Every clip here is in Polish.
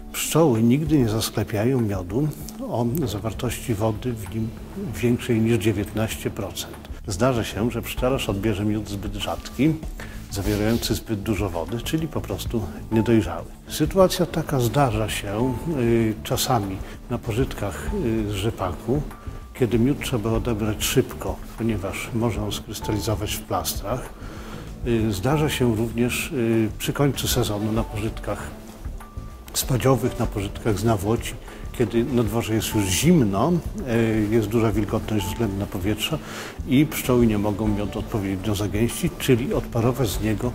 Pszczoły nigdy nie zasklepiają miodu o zawartości wody w nim większej niż 19%. Zdarza się, że pszczelarz odbierze miód zbyt rzadki, zawierający zbyt dużo wody, czyli po prostu niedojrzały. Sytuacja taka zdarza się czasami na pożytkach z rzepaku, kiedy miód trzeba odebrać szybko, ponieważ może on skrystalizować w plastrach. Zdarza się również przy końcu sezonu na pożytkach spadziowych, na pożytkach z nawłoci, kiedy na dworze jest już zimno, jest duża wilgotność względna powietrza i pszczoły nie mogą miodu odpowiednio zagęścić, czyli odparować z niego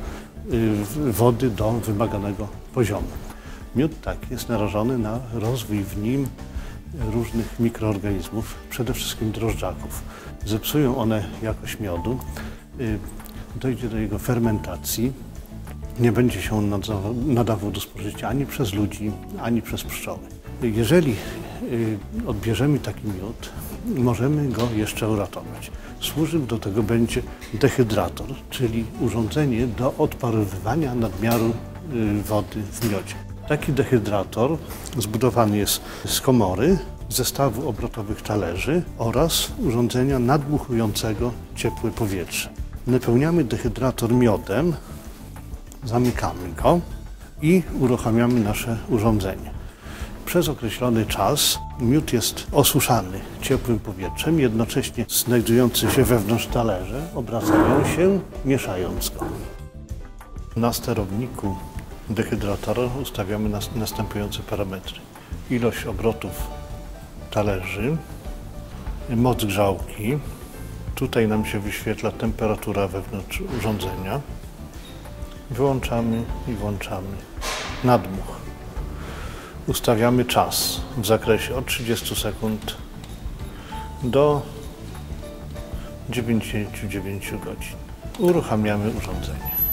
wody do wymaganego poziomu. Miód taki jest narażony na rozwój w nim różnych mikroorganizmów, przede wszystkim drożdżaków. Zepsują one jakość miodu, dojdzie do jego fermentacji. Nie będzie się on nadawał do spożycia ani przez ludzi, ani przez pszczoły. Jeżeli odbierzemy taki miód, możemy go jeszcze uratować. Służył do tego będzie dehydrator, czyli urządzenie do odparowywania nadmiaru wody w miodzie. Taki dehydrator zbudowany jest z komory, zestawu obrotowych talerzy oraz urządzenia nadmuchującego ciepłe powietrze. Napełniamy dehydrator miodem, zamykamy go i uruchamiamy nasze urządzenie. Przez określony czas miód jest osuszany ciepłym powietrzem, jednocześnie znajdujące się wewnątrz talerze obracają się, mieszając go. Na sterowniku dehydratora ustawiamy następujące parametry. Ilość obrotów talerzy, moc grzałki. Tutaj nam się wyświetla temperatura wewnątrz urządzenia. Wyłączamy i włączamy nadmuch. Ustawiamy czas w zakresie od 30 sekund do 99 godzin. Uruchamiamy urządzenie.